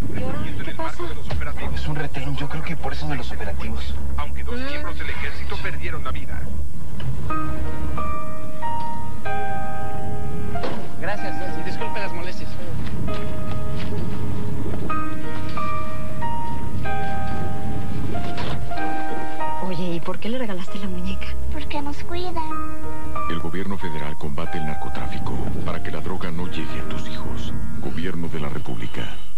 ¿Y ahora qué pasa? Es un retén, yo creo que por eso de los operativos. Aunque dos miembros del ejército perdieron la vida. Gracias, y disculpe las molestias. Oye, ¿y por qué le regalaste la muñeca? Porque nos cuidan. El gobierno federal combate el narcotráfico para que la droga no llegue a tus hijos. Gobierno de la República.